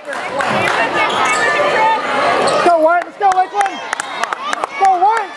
Let's go, Wyatt. Let's go, Lakeland. Let's go, Wyatt.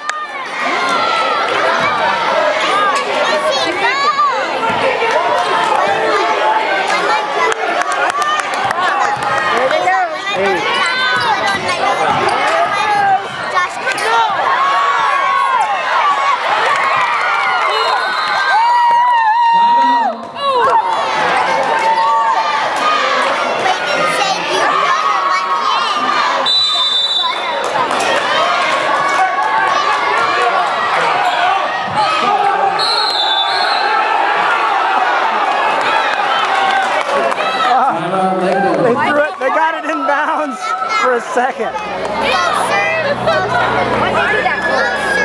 They got it in bounds for a second. Why did they do that?